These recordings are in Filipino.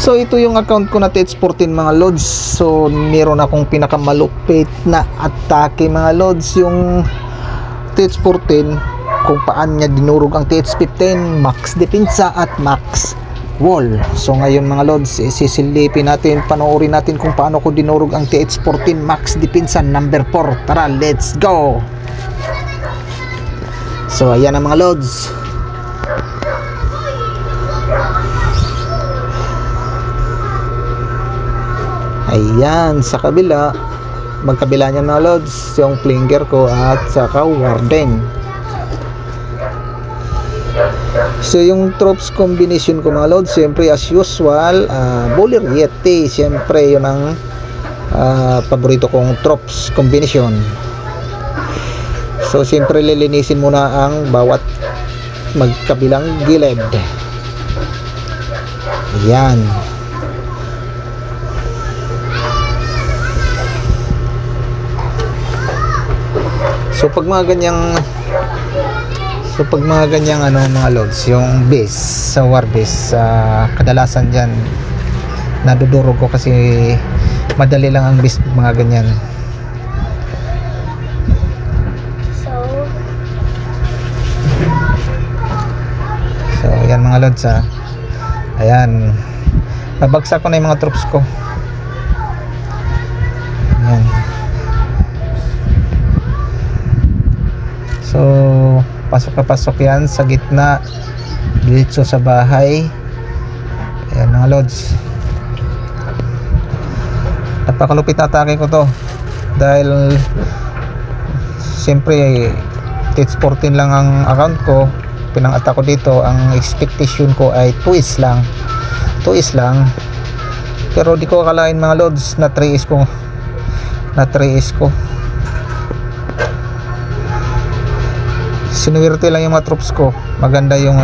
So ito yung account ko na TH14 mga lods. So meron akong pinakamalupit na atake mga lods, yung TH14, kung paan niya dinurog ang TH15, max depensa at max wall. So ngayon mga lods, sisilipin natin, panoorin natin kung paano ko dinurog ang TH14 max depensa number 4. Tara, let's go. So ayan ang mga lods. Ayan, sa kabila, magkabila niya mga lods, yung flinger ko at saka warden. So yung tropes combination ko mga lods, siyempre as usual, Bowler Yeti, siyempre yun ang paborito kong tropes combination. So siyempre lilinisin muna ang bawat magkabilang gilid. Ayan. So pag mga ganyang ano mga lods, yung base sa war base, kadalasan diyan nadudurog ko kasi madali lang ang base mga ganyan. So ayan mga lods, ayan, nabagsak ko na yung mga troops ko. Ayan. So pasok na pasok yan sa gitna, diretso sa bahay. Ayan mga lods, napakalupit na atake ko to dahil siyempre TH14 lang ang account ko, pinang-attack ko dito. Ang expectation ko ay 2 is lang, pero di ko akalain mga lods na 3 is ko. Sinuwerte lang yung mga troops ko, maganda yung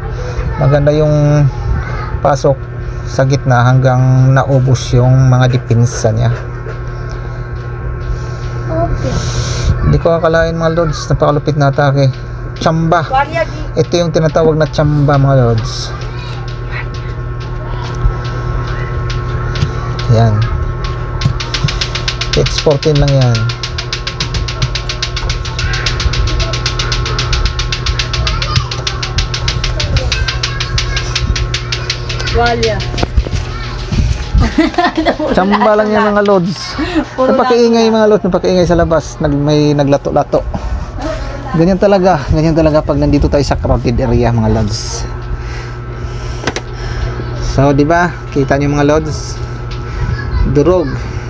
pasok sa gitna hanggang naubos yung mga depensa niya. Okay. Hindi ko akalain mga lods, napakalupit na atake. Tsamba, ito yung tinatawag na tsamba mga lods. Yan, TH14 lang yan. Walya. Tsamba lang yan mga lods. Napakaingay mga lods, napakaingay sa labas. May naglato-lato. Ganyan talaga pag nandito tayo sa crowded area mga lods. So di ba, kita niyo mga lods, durog.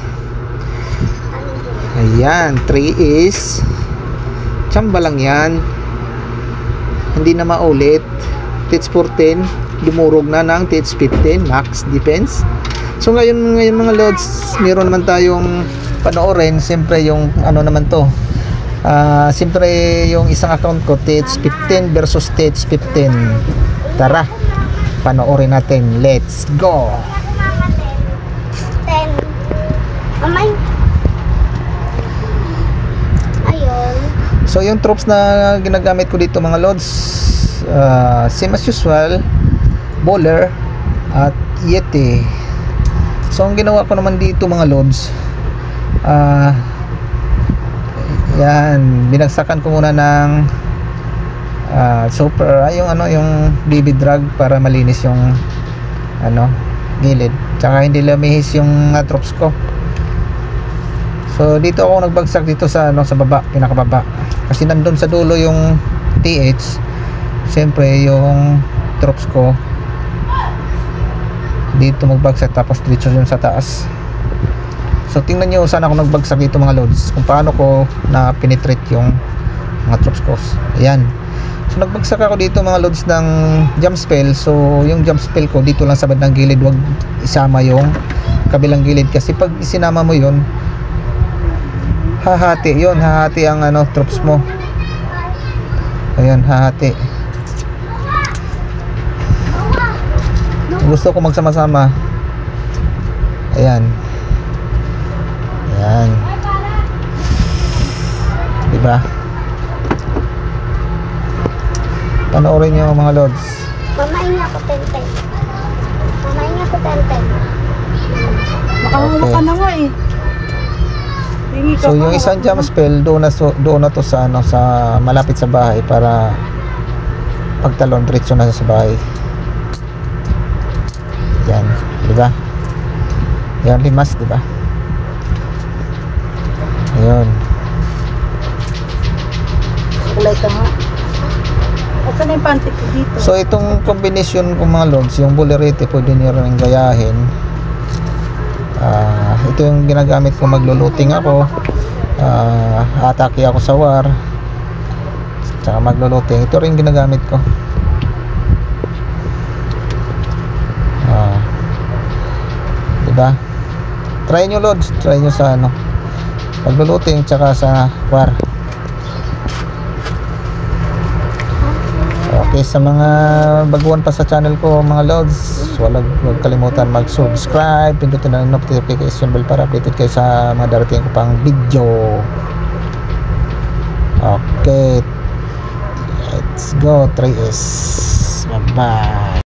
Ayan, 3 is tsamba lang yan, hindi na maulit. TH14 dumurog na ng TH15 max defense. So ngayon mga lods, meron naman tayong panoorin. Siyempre yung ano naman to, siyempre yung isang account ko TH15 versus TH15. Tara, panoorin natin, let's go. So yung troops na ginagamit ko dito mga lods, same as usual, Bowler at Yeti. So ang ginawa ko naman dito mga lods, yan, binagsakan ko muna ng super, yung BB drag para malinis yung gilid, tsaka hindi lamihis yung troops ko. So dito ako nagbagsak dito sa sa baba, pinakababa, kasi nandun sa dulo yung TH. Siyempre yung troops ko dito magbagsak, tapos diretso yun sa taas. So tingnan nyo saan ako nagbagsak dito mga lods, kung paano ko na penetrate yung mga troops ko. Ayan, so nagbagsak ako dito mga lods ng jump spell. So yung jump spell ko dito lang sa bandang gilid, wag isama yung kabilang gilid, kasi pag isinama mo yun, hahati ang troops mo. Ayan, hahati. Gusto ko magsama-sama. Ayan. Ayan. Diba? Panoorin nyo mga lods. Mamain ako, Tenteng. Mamain ako, Makahawa ka na nga eh. Hingi ka So pa, yung isang hawak jam mo na. spell doon na to sa ano, sa malapit sa bahay para pagtalon diretso na sa bahay. Yan, di ba? Yan limas, di ba? Ayun. Kulay ka nga. Asan na yung panty ko dito? So itong combination kong mga lods, yung bulerete pwede niyo rin gayahin. Ito yung ginagamit ko, magluluting ako, atake ako sa war, tsaka magluluting. Ito rin ginagamit ko. Diba? Try nyo lods, try nyo sa ano, magluluting tsaka sa war. Okay, sa mga baguhan pa sa channel ko mga lods, huwag kalimutan mag-subscribe, pindutin ang notification bell para updated kayo sa mga darating ko pang video. Okay, let's go 3S. Bye bye.